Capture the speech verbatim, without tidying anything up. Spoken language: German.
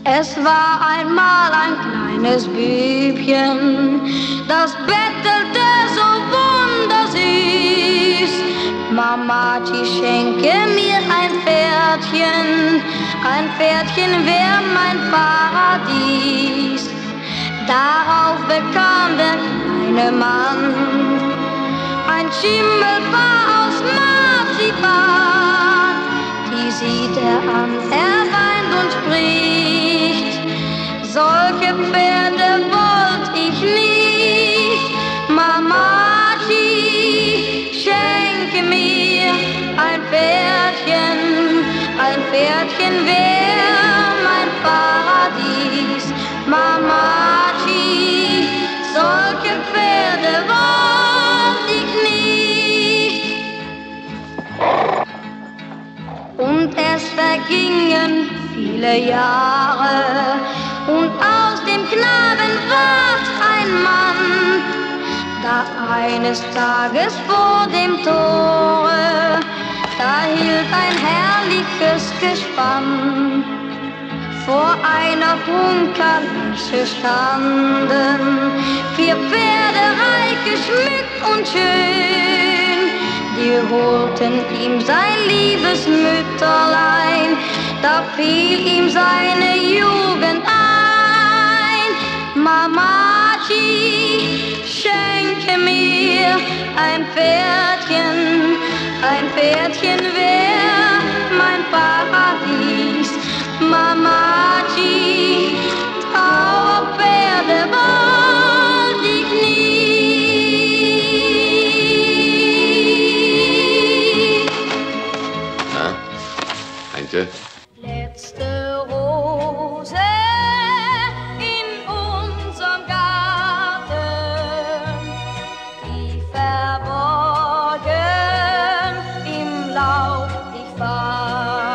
Es war einmal ein kleines Bübchen, das bettelte so wundersüß. Mamachi, schenke mir ein Pferdchen, ein Pferdchen wär mein Paradies. Darauf bekam der kleine Mann ein Schimmelpaar aus Marzipan. Die sieht er an, er weint und spricht: Solche Pferde wollt ich nicht. Mamachi, schenke mir ein Pferdchen, ein Pferdchen wär mein Paradies. Mamachi, solche Pferde wollt ich nicht. Und es vergingen viele Jahre, und aus dem Knaben ward ein Mann. Da eines Tages vor dem Tore, da hielt ein herrliches Gespann. Vor einer Prunkkalesche standen vier Pferde, reich geschmückt und schön. Die holten ihm sein liebes Mütterlein, da fiel ihm seine Jugend ein. Mamachi, schenke mir ein Pferdchen, ein Pferdchen wär mein Paradies. Mamachi, Trauerpferde wollt ich nie. Na, Heintje? Letzte